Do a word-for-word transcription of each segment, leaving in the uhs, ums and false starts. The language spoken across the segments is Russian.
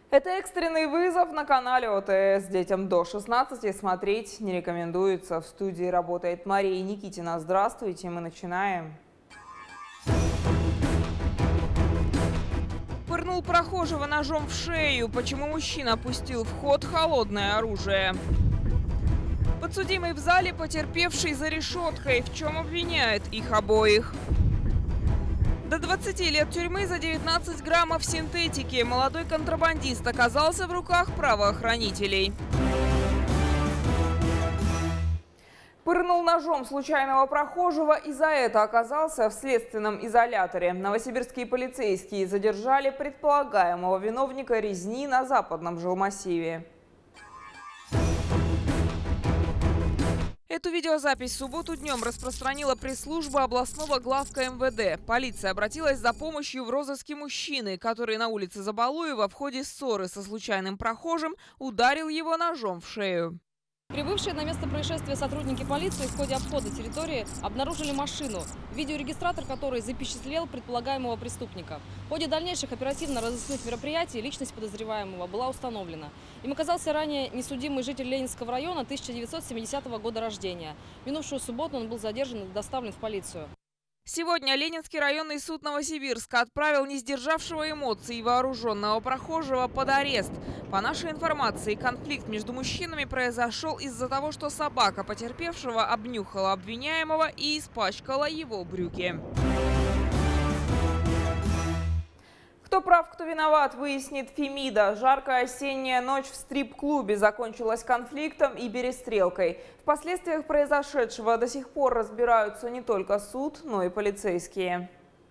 Это экстренный вызов на канале О Тэ Эс. Детям до шестнадцати смотреть не рекомендуется. В студии работает Мария Никитина. Здравствуйте, мы начинаем. Пырнул прохожего ножом в шею. Почему мужчина пустил в ход холодное оружие? Подсудимый в зале, потерпевший за решеткой. В чем обвиняют их обоих? До двадцати лет тюрьмы за девятнадцать граммов синтетики. Молодой контрабандист оказался в руках правоохранителей. Пырнул ножом случайного прохожего и за это оказался в следственном изоляторе. Новосибирские полицейские задержали предполагаемого виновника резни на западном жилмассиве. Эту видеозапись в субботу днем распространила пресс-служба областного главка эм вэ дэ. Полиция обратилась за помощью в розыске мужчины, который на улице Забалуева в ходе ссоры со случайным прохожим ударил его ножом в шею. Прибывшие на место происшествия сотрудники полиции в ходе обхода территории обнаружили машину, видеорегистратор которой запечатлел предполагаемого преступника. В ходе дальнейших оперативно-розыскных мероприятий личность подозреваемого была установлена. Им оказался ранее несудимый житель Ленинского района тысяча девятьсот семидесятого года рождения. В минувшую субботу он был задержан и доставлен в полицию. Сегодня Ленинский районный суд Новосибирска отправил не сдержавшего эмоций вооруженного прохожего под арест. По нашей информации, конфликт между мужчинами произошел из-за того, что собака потерпевшего обнюхала обвиняемого и испачкала его брюки. Кто прав, кто виноват, выяснит Фемида. Жаркая осенняя ночь в стрип-клубе закончилась конфликтом и перестрелкой. В последствиях произошедшего до сих пор разбираются не только суд, но и полицейские.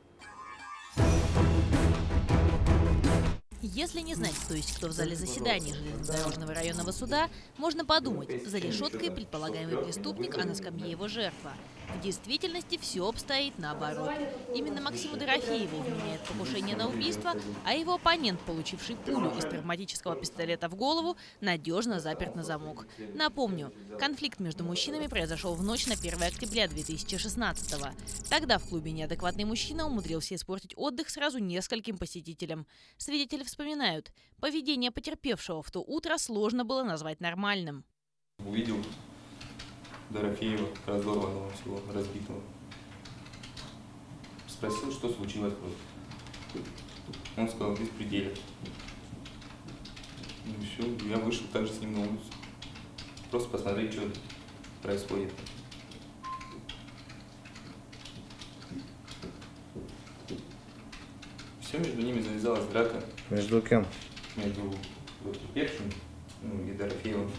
Если не знать, кто есть кто в зале заседаний железнодорожного районного суда, можно подумать, за решеткой предполагаемый преступник, а на скамье его жертва. В действительности все обстоит наоборот. Именно Максиму Дорофееву вменяет покушение на убийство, а его оппонент, получивший пулю из травматического пистолета в голову, надежно заперт на замок. Напомню, конфликт между мужчинами произошел в ночь на первое октября две тысячи шестнадцатого. Тогда в клубе неадекватный мужчина умудрился испортить отдых сразу нескольким посетителям. Свидетели вспоминают, поведение потерпевшего в то утро сложно было назвать нормальным. Увидел Дорофеева, разорванного всего, разбитого. Спросил, что случилось просто. Он сказал, беспределе. Ну все, я вышел также с ним на улицу. Просто посмотреть, что происходит. Все, между ними завязалась драка. Между кем? Между потерпевшим, ну, и Дорофеевым.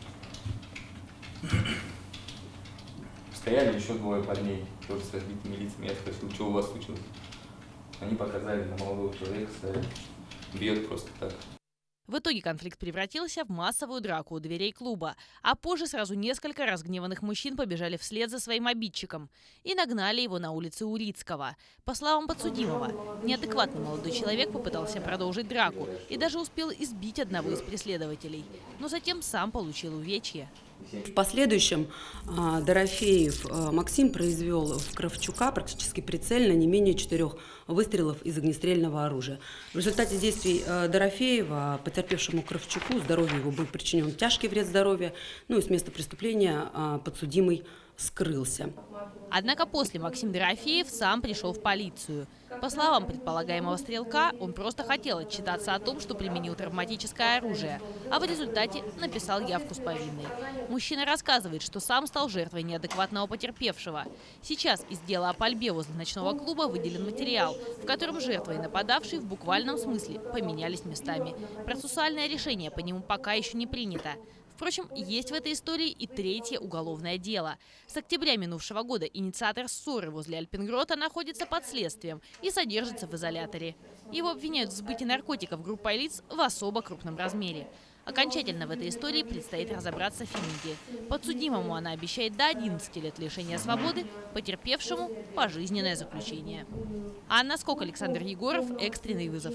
Стояли еще двое парней, тоже с разбитыми лицами. Я спросил, что у вас случилось. Они показали на молодого человека, стояли, бьет просто так. В итоге конфликт превратился в массовую драку у дверей клуба, а позже сразу несколько разгневанных мужчин побежали вслед за своим обидчиком и нагнали его на улице Урицкого. По словам подсудимого, неадекватный молодой человек попытался продолжить драку и даже успел избить одного из преследователей, но затем сам получил увечья. В последующем а, Дорофеев а, Максим произвел в Кравчука практически прицельно не менее четырех выстрелов из огнестрельного оружия. В результате действий а, Дорофеева потерпевшему Кравчуку здоровью его был причинен тяжкий вред здоровья, ну и с места преступления а, подсудимый скрылся. Однако после Максим Дорофеев сам пришел в полицию. По словам предполагаемого стрелка, он просто хотел отчитаться о том, что применил травматическое оружие, а в результате написал явку с повинной. Мужчина рассказывает, что сам стал жертвой неадекватного потерпевшего. Сейчас из дела о пальбе возле ночного клуба выделен материал, в котором жертва и нападавший в буквальном смысле поменялись местами. Процессуальное решение по нему пока еще не принято. Впрочем, есть в этой истории и третье уголовное дело. С октября минувшего года инициатор ссоры возле Альпенгрота находится под следствием и содержится в изоляторе. Его обвиняют в сбытии наркотиков группой лиц в особо крупном размере. Окончательно в этой истории предстоит разобраться Фемиде. Подсудимому она обещает до одиннадцати лет лишения свободы, потерпевшему – пожизненное заключение. Анна Скок, Александр Егоров, экстренный вызов.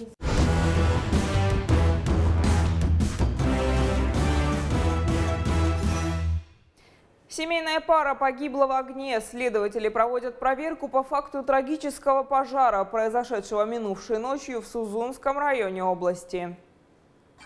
Семейная пара погибла в огне. Следователи проводят проверку по факту трагического пожара, произошедшего минувшей ночью в Сузунском районе области.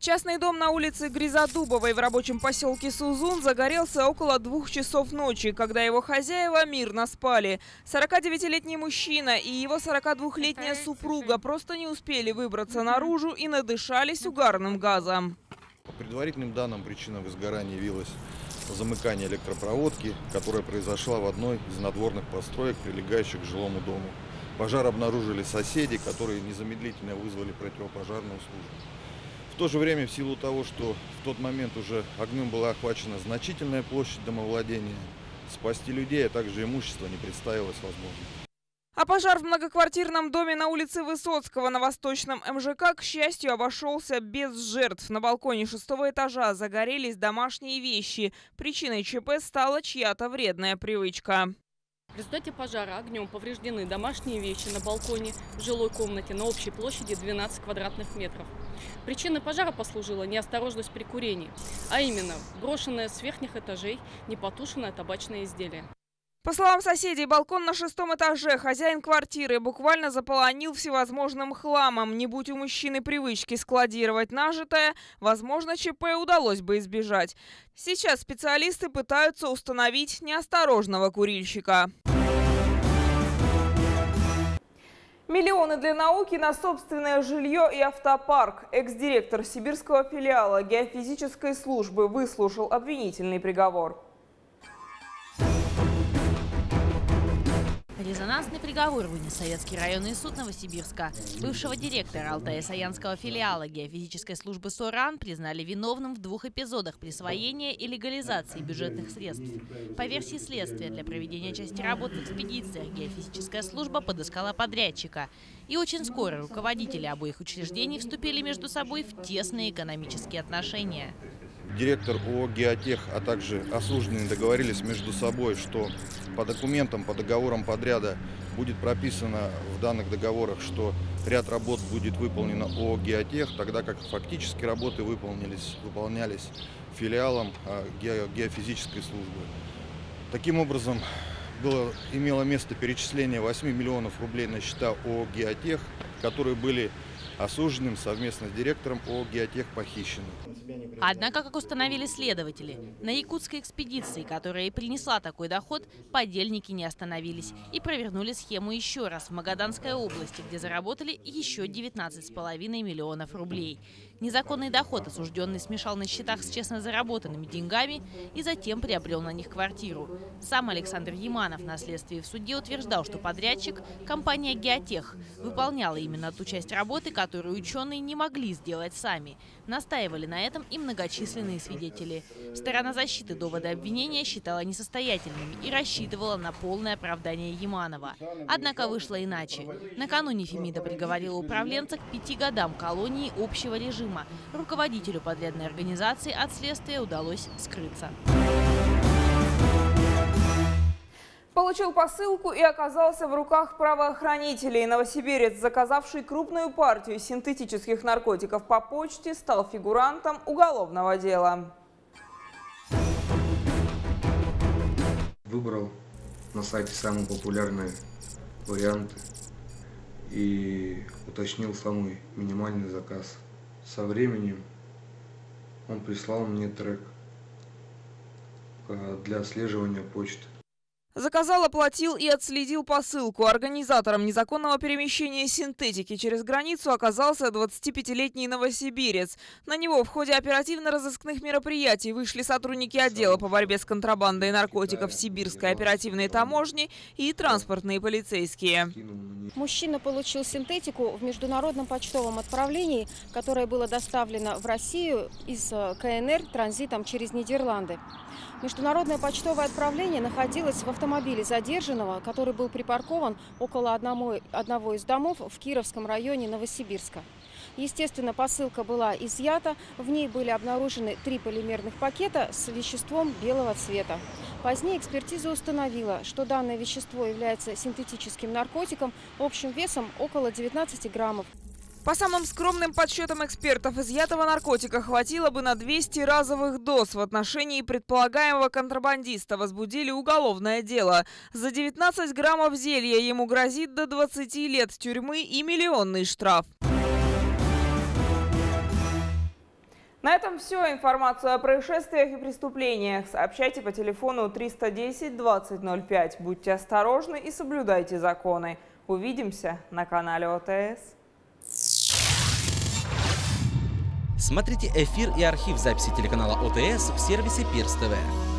Частный дом на улице Гризодубовой в рабочем поселке Сузун загорелся около двух часов ночи, когда его хозяева мирно спали. сорокадевятилетний мужчина и его сорокадвухлетняя супруга просто не успели выбраться наружу и надышались угарным газом. По предварительным данным, причиной возгорания явилось замыкание электропроводки, которая произошла в одной из надворных построек, прилегающих к жилому дому. Пожар обнаружили соседи, которые незамедлительно вызвали противопожарную службу. В то же время, в силу того, что в тот момент уже огнем была охвачена значительная площадь домовладения, спасти людей, а также имущество не представилось возможным. А пожар в многоквартирном доме на улице Высоцкого на Восточном эм жэ ка, к счастью, обошелся без жертв. На балконе шестого этажа загорелись домашние вещи. Причиной ЧП стала чья-то вредная привычка. В результате пожара огнем повреждены домашние вещи на балконе в жилой комнате на общей площади двенадцать квадратных метров. Причиной пожара послужила неосторожность при курении, а именно брошенное с верхних этажей непотушенное табачное изделие. По словам соседей, балкон на шестом этаже хозяин квартиры буквально заполонил всевозможным хламом. Не будь у мужчины привычки складировать нажитое, возможно, ЧП удалось бы избежать. Сейчас специалисты пытаются установить неосторожного курильщика. Миллионы для науки на собственное жилье и автопарк. Экс-директор сибирского филиала геофизической службы выслушал обвинительный приговор. Резонансный приговор вынес Советский районный суд Новосибирска. Бывшего директора Алтая-Саянского филиала геофизической службы СОРАН признали виновным в двух эпизодах присвоения и легализации бюджетных средств. По версии следствия, для проведения части работ в экспедициях геофизическая служба подыскала подрядчика. И очень скоро руководители обоих учреждений вступили между собой в тесные экономические отношения. Директор ООО «Геотех», а также осужденные договорились между собой, что по документам, по договорам подряда будет прописано в данных договорах, что ряд работ будет выполнено ООО «Геотех», тогда как фактически работы выполнялись, выполнялись филиалом геофизической службы. Таким образом, было, имело место перечисление восьми миллионов рублей на счета ООО «Геотех», которые были осужденным совместно с директором ООО «Геотех» похищены. Однако, как установили следователи, на якутской экспедиции, которая и принесла такой доход, подельники не остановились и провернули схему еще раз в Магаданской области, где заработали еще девятнадцать с половиной миллионов рублей. Незаконный доход осужденный смешал на счетах с честно заработанными деньгами и затем приобрел на них квартиру. Сам Александр Яманов на следствии в суде утверждал, что подрядчик, компания «Геотех», выполняла именно ту часть работы, которую ученые не могли сделать сами. Настаивали на этом и многочисленные свидетели. Сторона защиты доводы обвинения считала несостоятельными и рассчитывала на полное оправдание Яманова. Однако вышло иначе. Накануне Фемида приговорила управленца к пяти годам колонии общего режима. Руководителю подрядной организации от следствия удалось скрыться. Получил посылку и оказался в руках правоохранителей. Новосибирец, заказавший крупную партию синтетических наркотиков по почте, стал фигурантом уголовного дела. Выбрал на сайте самые популярные варианты и уточнил самый минимальный заказ. Со временем он прислал мне трек для отслеживания почты. Заказал, оплатил и отследил посылку. Организатором незаконного перемещения синтетики через границу оказался двадцатипятилетний новосибирец. На него в ходе оперативно-розыскных мероприятий вышли сотрудники отдела по борьбе с контрабандой наркотиков Сибирской оперативной таможни и транспортные полицейские. Мужчина получил синтетику в международном почтовом отправлении, которое было доставлено в Россию из ка эн эр транзитом через Нидерланды. Международное почтовое отправление находилось в автомобиле задержанного, который был припаркован около одного, одного из домов в Кировском районе Новосибирска. Естественно, посылка была изъята, в ней были обнаружены три полимерных пакета с веществом белого цвета. Позднее экспертиза установила, что данное вещество является синтетическим наркотиком общим весом около девятнадцати граммов. По самым скромным подсчетам экспертов, изъятого наркотика хватило бы на двести разовых доз. В отношении предполагаемого контрабандиста возбудили уголовное дело. За девятнадцать граммов зелья ему грозит до двадцати лет тюрьмы и миллионный штраф. На этом все. Информацию о происшествиях и преступлениях сообщайте по телефону триста десять двадцать ноль пять. Будьте осторожны и соблюдайте законы. Увидимся на канале ОТС. Смотрите эфир и архив записи телеканала ОТС в сервисе Перс ТВ.